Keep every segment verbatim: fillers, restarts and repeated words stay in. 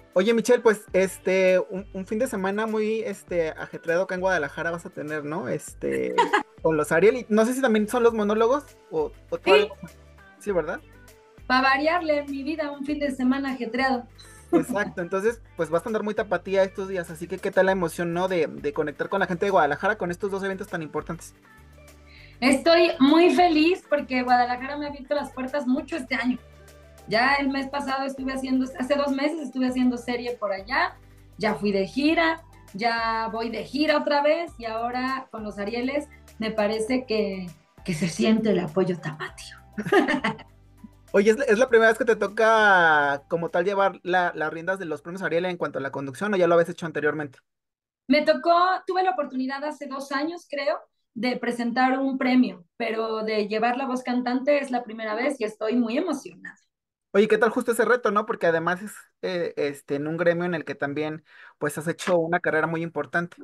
Oye, Michelle, pues este, un, un fin de semana muy este, ajetreado acá en Guadalajara vas a tener, ¿no? Este, con los Ariel, y no sé si también son los monólogos o, o todavía. Sí, Sí, ¿verdad? para variarle en mi vida un fin de semana ajetreado. Exacto, entonces, pues vas a andar muy tapatía estos días, así que qué tal la emoción, ¿no? De, de conectar con la gente de Guadalajara con estos dos eventos tan importantes. Estoy muy feliz porque Guadalajara me ha abierto las puertas mucho este año. Ya el mes pasado estuve haciendo, hace dos meses estuve haciendo serie por allá, ya fui de gira, ya voy de gira otra vez y ahora con los Arieles me parece que, que se siente el apoyo tapatío. Oye, ¿es, la es la primera vez que te toca como tal llevar la- las riendas de los premios Ariel en cuanto a la conducción o ya lo habías hecho anteriormente? Me tocó, tuve la oportunidad hace dos años, creo, de presentar un premio, pero de llevar la voz cantante es la primera vez y estoy muy emocionada. Oye, ¿qué tal justo ese reto, no? Porque además es eh, este, en un gremio en el que también pues has hecho una carrera muy importante.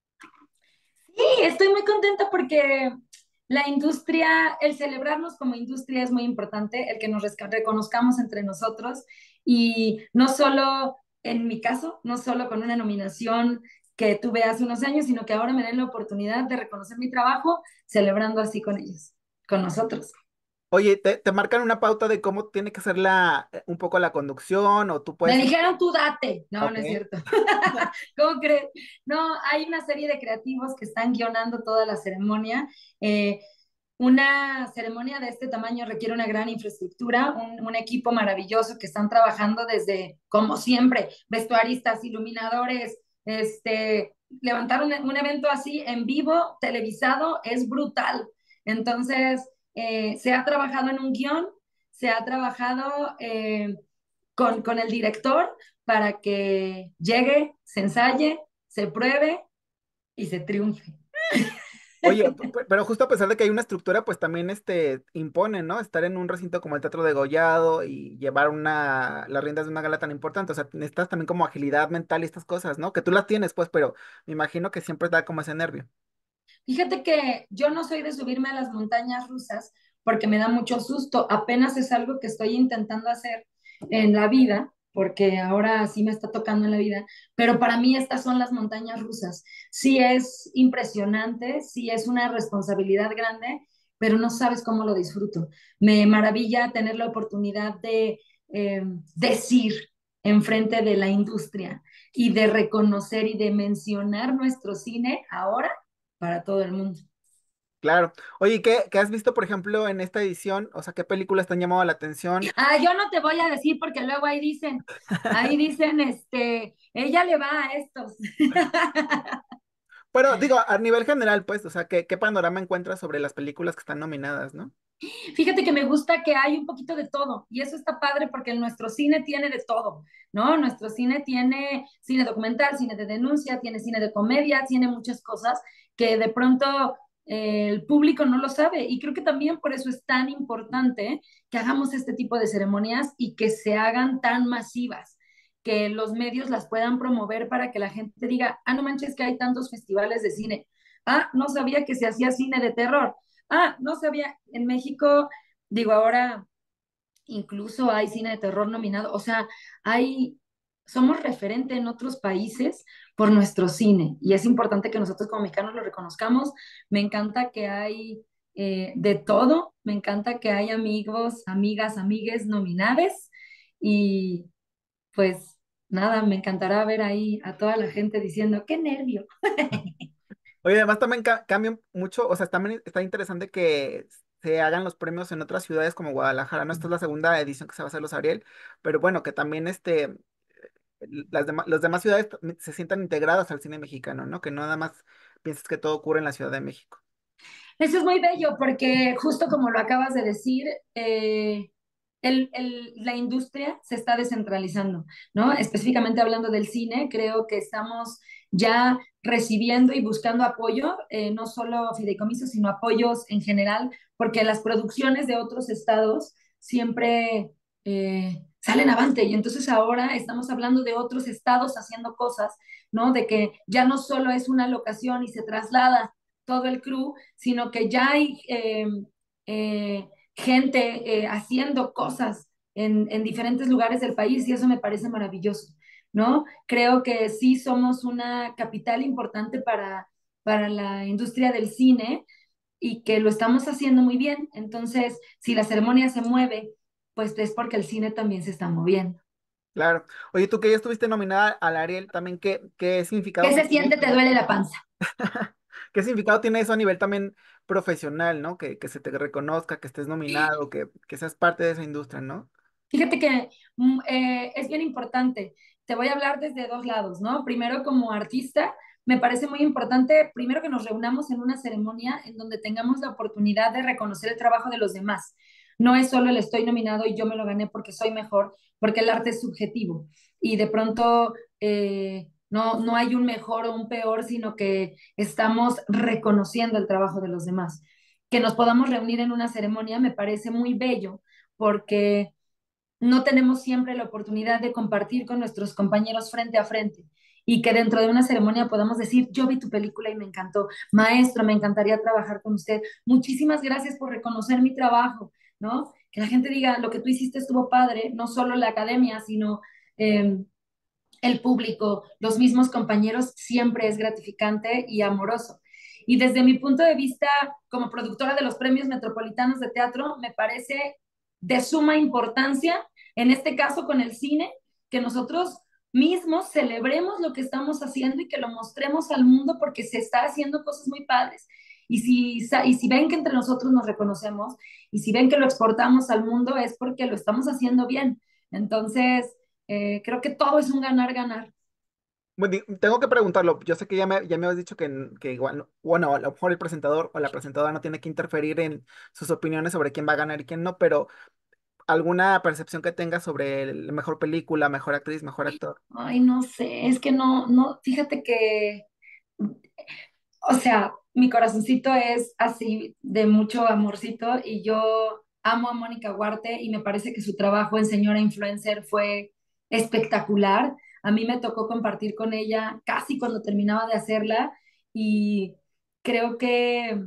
Sí, estoy muy contenta porque la industria, el celebrarnos como industria es muy importante, el que nos resca- reconozcamos entre nosotros y no solo, en mi caso, no solo con una nominación que tuve hace unos años, sino que ahora me den la oportunidad de reconocer mi trabajo celebrando así con ellos, con nosotros. Oye, ¿te, te marcan una pauta de cómo tiene que ser la, eh, un poco la conducción o tú Me puedes... dijeron tú date. No, no es Ok. cierto. ¿Cómo crees? No, hay una serie de creativos que están guionando toda la ceremonia. Eh, una ceremonia de este tamaño requiere una gran infraestructura, un, un equipo maravilloso que están trabajando desde, como siempre, vestuaristas, iluminadores, este, levantar un, un evento así en vivo, televisado, es brutal. Entonces, eh, se ha trabajado en un guión, se ha trabajado eh, con, con el director para que llegue, se ensaye, se pruebe y se triunfe. Oye, p- p- pero justo a pesar de que hay una estructura, pues también este impone, ¿no? Estar en un recinto como el Teatro de Gollado y llevar una, las riendas de una gala tan importante. O sea, necesitas también como agilidad mental y estas cosas, ¿no? Que tú las tienes, pues, pero me imagino que siempre da como ese nervio. Fíjate que yo no soy de subirme a las montañas rusas porque me da mucho susto. Apenas es algo que estoy intentando hacer en la vida, porque ahora sí me está tocando en la vida, pero para mí estas son las montañas rusas. Sí es impresionante, sí es una responsabilidad grande, pero no sabes cómo lo disfruto. Me maravilla tener la oportunidad de eh, decir enfrente de la industria y de reconocer y de mencionar nuestro cine ahora para todo el mundo. Claro. Oye, ¿qué, qué has visto, por ejemplo, en esta edición? O sea, ¿qué películas te han llamado la atención? Ah, yo no te voy a decir porque luego ahí dicen, ahí dicen, este, ella le va a estos. Pero digo, a nivel general, pues, o sea, ¿qué, qué panorama encuentras sobre las películas que están nominadas, ¿no? Fíjate que me gusta que hay un poquito de todo y eso está padre porque nuestro cine tiene de todo, ¿no? Nuestro cine tiene cine documental, cine de denuncia, tiene cine de comedia, tiene muchas cosas que de pronto eh, el público no lo sabe y creo que también por eso es tan importante que hagamos este tipo de ceremonias y que se hagan tan masivas, que los medios las puedan promover para que la gente diga, ah, no manches que hay tantos festivales de cine, ah, no sabía que se hacía cine de terror. Ah, no sabía, en México, digo, ahora incluso hay cine de terror nominado, o sea, hay, somos referente en otros países por nuestro cine y es importante que nosotros como mexicanos lo reconozcamos. Me encanta que hay eh, de todo, me encanta que hay amigos, amigas, amigues nominadas y pues nada, me encantará ver ahí a toda la gente diciendo, qué nervio. Oye, además también ca- cambia mucho, o sea, también está interesante que se hagan los premios en otras ciudades como Guadalajara, ¿no? Esta es la segunda edición que se va a hacer los Ariel, pero bueno, que también este, las demás, las demás ciudades también se sientan integradas al cine mexicano, ¿no? Que no nada más pienses que todo ocurre en la Ciudad de México. Eso es muy bello porque justo como lo acabas de decir, eh, el, el- la industria se está descentralizando, ¿no? Específicamente hablando del cine, creo que estamos ya recibiendo y buscando apoyo, eh, no solo fideicomisos, sino apoyos en general, porque las producciones de otros estados siempre eh, salen avante y entonces ahora estamos hablando de otros estados haciendo cosas, ¿no? De que ya no solo es una locación y se traslada todo el crew, sino que ya hay eh, eh, gente eh, haciendo cosas en, en, diferentes lugares del país y eso me parece maravilloso. ¿no? Creo que sí somos una capital importante para, para la industria del cine y que lo estamos haciendo muy bien. Entonces, si la ceremonia se mueve, pues es porque el cine también se está moviendo. Claro. Oye, tú que ya estuviste nominada al Ariel, también, ¿qué, qué significado ¿Qué que se tiene siente? Te eso? duele la panza. ¿Qué significado tiene eso a nivel también profesional, ¿no? Que, que se te reconozca, que estés nominado, que, que seas parte de esa industria, ¿no? Fíjate que mm, eh, es bien importante. Te voy a hablar desde dos lados, ¿no? Primero, como artista, me parece muy importante, primero que nos reunamos en una ceremonia en donde tengamos la oportunidad de reconocer el trabajo de los demás. No es solo el estoy nominado y yo me lo gané porque soy mejor, porque el arte es subjetivo y de pronto eh, no, no hay un mejor o un peor, sino que estamos reconociendo el trabajo de los demás. Que nos podamos reunir en una ceremonia me parece muy bello porque no tenemos siempre la oportunidad de compartir con nuestros compañeros frente a frente y que dentro de una ceremonia podamos decir, yo vi tu película y me encantó, maestro, me encantaría trabajar con usted, muchísimas gracias por reconocer mi trabajo, ¿no? Que la gente diga, lo que tú hiciste estuvo padre, no solo la academia, sino eh, el público, los mismos compañeros, siempre es gratificante y amoroso. Y desde mi punto de vista, como productora de los premios metropolitanos de teatro, me parece de suma importancia, en este caso con el cine, que nosotros mismos celebremos lo que estamos haciendo y que lo mostremos al mundo porque se está haciendo cosas muy padres. Y si, y si ven que entre nosotros nos reconocemos y si ven que lo exportamos al mundo es porque lo estamos haciendo bien. Entonces, eh, creo que todo es un ganar-ganar. Bueno, di- tengo que preguntarlo. Yo sé que ya me, ya me habías dicho que, que igual, no- bueno, a lo mejor el presentador o la presentadora no tiene que interferir en sus opiniones sobre quién va a ganar y quién no, pero alguna percepción que tengas sobre la mejor película, mejor actriz, mejor actor. Ay, no sé, es que no, no, fíjate que, o sea, mi corazoncito es así de mucho amorcito y yo amo a Mónica Huarte y me parece que su trabajo en Señora Influencer fue espectacular. A mí me tocó compartir con ella casi cuando terminaba de hacerla y creo que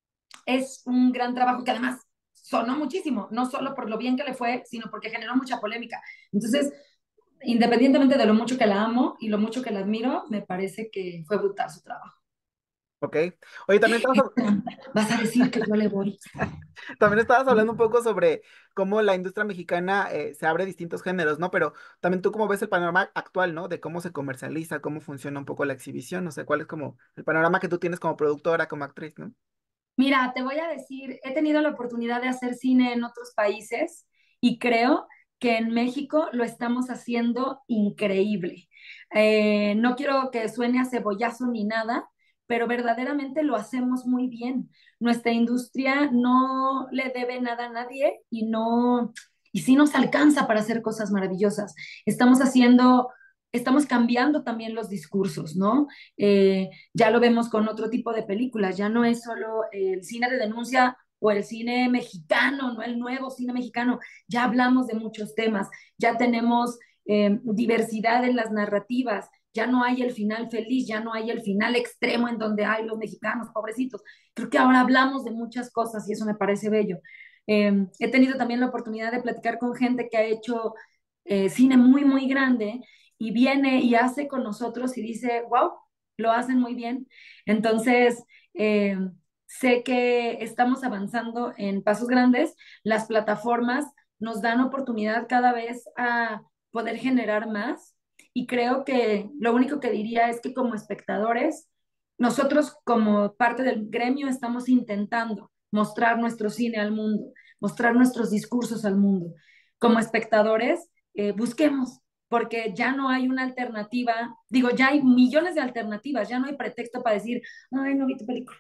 es un gran trabajo que además sonó muchísimo, no solo por lo bien que le fue, sino porque generó mucha polémica. Entonces, independientemente de lo mucho que la amo y lo mucho que la admiro, me parece que fue brutal su trabajo. ¿Ok? Oye, también estabas, hab- Vas a decir que yo le voy. también estabas hablando un poco sobre cómo la industria mexicana eh, se abre a distintos géneros, ¿no? Pero también tú cómo ves el panorama actual, ¿no? De cómo se comercializa, cómo funciona un poco la exhibición, no sé, cuál es como el panorama que tú tienes como productora, como actriz, ¿no? Mira, te voy a decir, he tenido la oportunidad de hacer cine en otros países y creo que en México lo estamos haciendo increíble. Eh, no quiero que suene a cebollazo ni nada, pero verdaderamente lo hacemos muy bien. Nuestra industria no le debe nada a nadie y no, y sí nos alcanza para hacer cosas maravillosas. Estamos haciendo, estamos cambiando también los discursos, ¿no? Eh, ya lo vemos con otro tipo de películas, ya no es solo el cine de denuncia o el cine mexicano, no el nuevo cine mexicano, ya hablamos de muchos temas, ya tenemos eh, diversidad en las narrativas, ya no hay el final feliz, ya no hay el final extremo en donde hay los mexicanos, pobrecitos. Creo que ahora hablamos de muchas cosas y eso me parece bello. Eh, he tenido también la oportunidad de platicar con gente que ha hecho eh, cine muy, muy grande y viene y hace con nosotros y dice, wow, lo hacen muy bien. Entonces, eh, sé que estamos avanzando en pasos grandes. Las plataformas nos dan oportunidad cada vez a poder generar más y creo que lo único que diría es que como espectadores, nosotros como parte del gremio estamos intentando mostrar nuestro cine al mundo, mostrar nuestros discursos al mundo. Como espectadores, eh, busquemos, porque ya no hay una alternativa, digo, ya hay millones de alternativas, ya no hay pretexto para decir, ay, no vi tu película,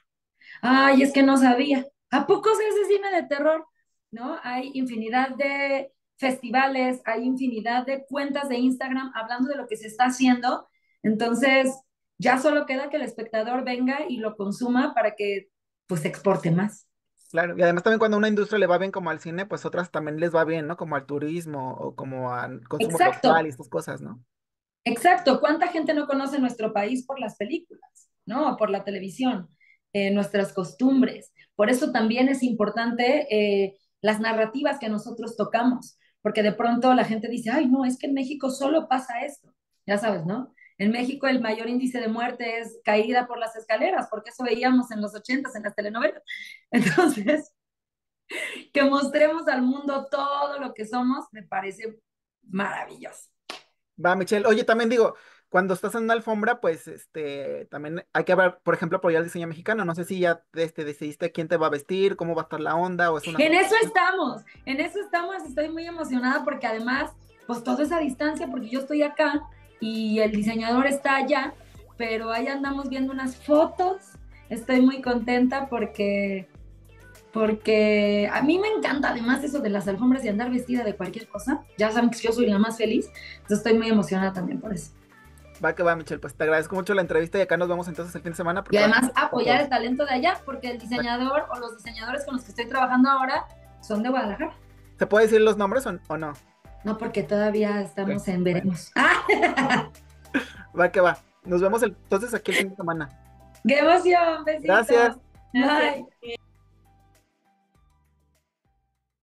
ay, es que no sabía, ¿a poco se hace cine de terror? ¿No? Hay infinidad de festivales, hay infinidad de cuentas de Instagram hablando de lo que se está haciendo, entonces ya solo queda que el espectador venga y lo consuma para que pues se exporte más. Claro, y además también cuando a una industria le va bien como al cine, pues otras también les va bien, ¿no? Como al turismo o como al consumo local y Exacto, estas cosas, ¿no? exacto. ¿Cuánta gente no conoce nuestro país por las películas, ¿no? Por la televisión, eh, nuestras costumbres. Por eso también es importante eh, las narrativas que nosotros tocamos, porque de pronto la gente dice, ay, no, es que en México solo pasa esto. ya sabes, ¿no? En México el mayor índice de muerte es caída por las escaleras, porque eso veíamos en los ochentas en las telenovelas. Entonces, que mostremos al mundo todo lo que somos, me parece maravilloso. Va, Michelle. Oye, también digo, cuando estás en una alfombra, pues este, también hay que ver, por ejemplo, apoyar el diseño mexicano. No sé si ya este, decidiste quién te va a vestir, cómo va a estar la onda, o es una En eso sorpresa. estamos, en eso estamos, estoy muy emocionada porque además, pues todo es a distancia porque yo estoy acá y el diseñador está allá, pero ahí andamos viendo unas fotos, estoy muy contenta porque, porque a mí me encanta además eso de las alfombras y andar vestida de cualquier cosa, ya saben que yo soy la más feliz, entonces estoy muy emocionada también por eso. Va que va, Michelle. Pues te agradezco mucho la entrevista y acá nos vemos entonces el fin de semana Y porque va a además estar apoyar todo. el talento de allá porque el diseñador o los diseñadores con los que estoy trabajando ahora son de Guadalajara. ¿Se puede decir los nombres o, o no? No, porque todavía Ok, estamos en bueno. veremos. ¡Ah! Va que va. Nos vemos el- entonces aquí el fin de semana. ¡Qué emoción! Besitos. Gracias. Bye.